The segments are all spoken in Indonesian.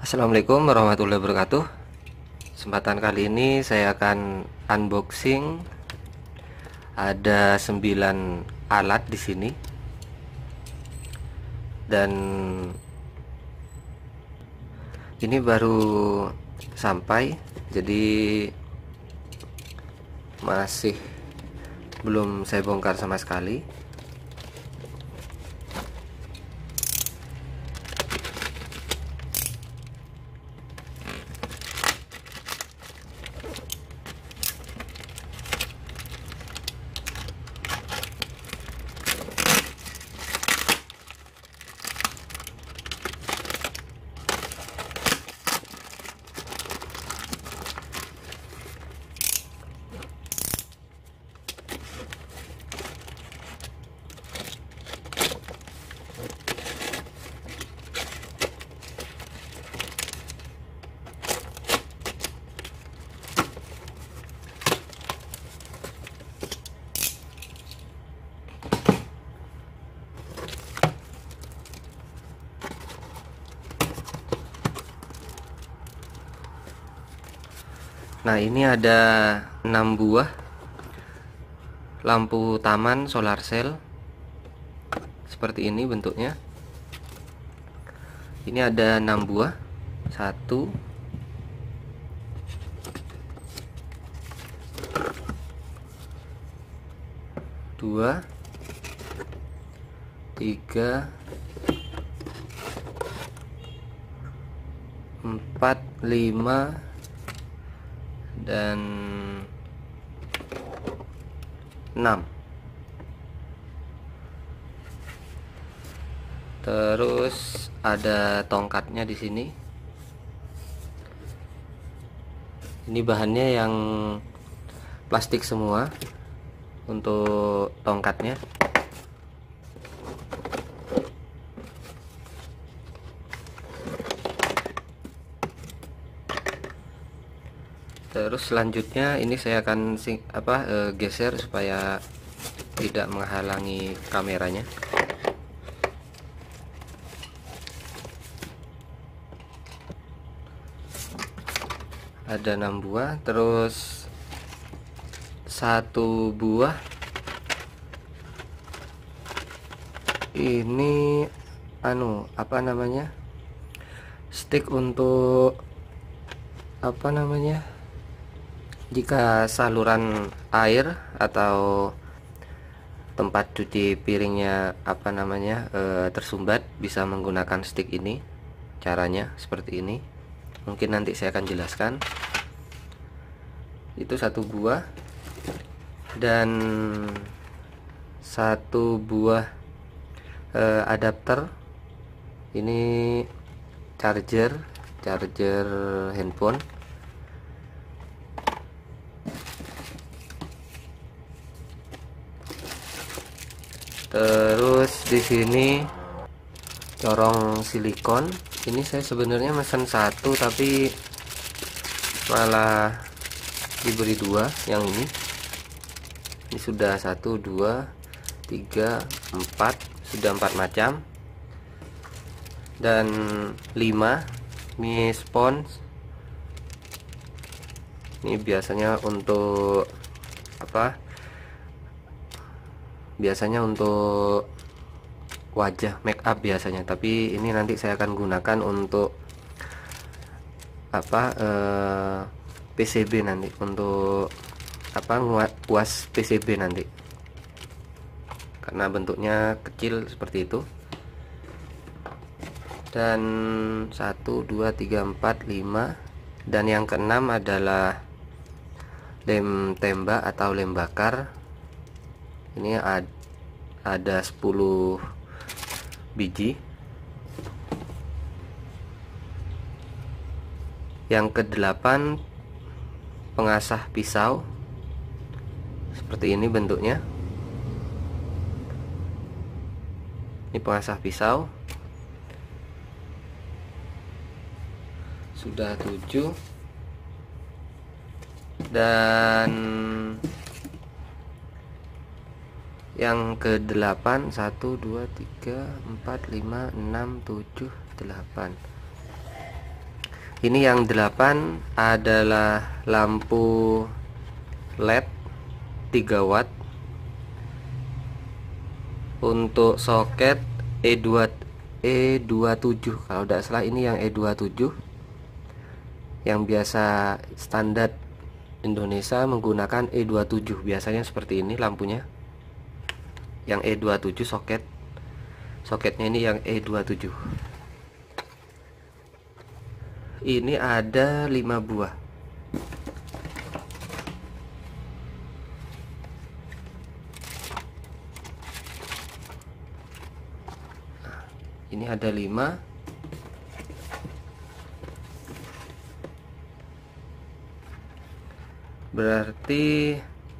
Assalamualaikum warahmatullahi wabarakatuh. Kesempatan kali ini saya akan unboxing. Ada 9 alat di sini. Dan ini baru sampai, jadi masih belum saya bongkar sama sekali. Nah, ini ada 6 buah lampu taman solar cell. Seperti ini bentuknya. Ini ada 6 buah. 1 2 3 4 5 dan 6. Terus ada tongkatnya di sini. Ini bahannya yang plastik semua untuk tongkatnya. Terus selanjutnya ini saya akan geser supaya tidak menghalangi kameranya. Ada 6 buah, terus 1 buah ini stick untuk jika saluran air atau tempat cuci piringnya tersumbat, bisa menggunakan stick ini. Caranya seperti ini, mungkin nanti saya akan jelaskan. Itu 1 buah, dan 1 buah adapter. Ini charger handphone. Terus di sini corong silikon. Ini saya sebenarnya pesan 1 tapi malah diberi 2 yang ini. Ini sudah 1 2 3 4, sudah 4 macam. Dan 5 ini spons. Ini biasanya untuk biasanya untuk wajah make up biasanya, tapi ini nanti saya akan gunakan untuk PCB nanti, untuk kuas PCB nanti, karena bentuknya kecil seperti itu. Dan 1 2 3 4 5, dan yang keenam adalah lem tembak atau lem bakar. Ini ada 10 biji. Yang ke-8 pengasah pisau. Seperti ini bentuknya. Ini pengasah pisau. Sudah 7. Dan yang ke-8 1 2 3 4 5 6 7 8. Ini yang 8 adalah lampu LED 3 watt. Untuk soket E27 kalau tidak salah, ini yang E27. Yang biasa standar Indonesia menggunakan E27, biasanya seperti ini lampunya. Yang E27 soketnya ini yang E27. Ini ada 5 buah. Ini ada 5. Berarti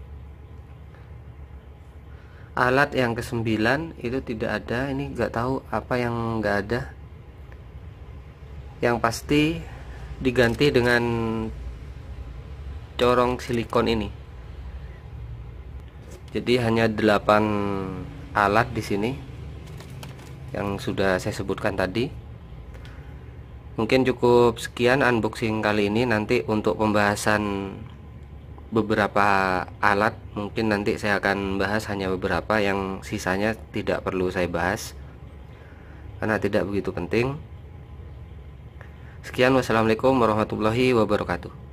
alat yang ke-9 itu tidak ada. Ini nggak tahu apa yang nggak ada. Yang pasti diganti dengan corong silikon ini. Jadi hanya 8 alat di sini yang sudah saya sebutkan tadi. Mungkin cukup sekian unboxing kali ini. Nanti untuk pembahasan beberapa alat mungkin nanti saya akan bahas hanya beberapa, yang sisanya tidak perlu saya bahas karena tidak begitu penting. Sekian, wassalamualaikum warahmatullahi wabarakatuh.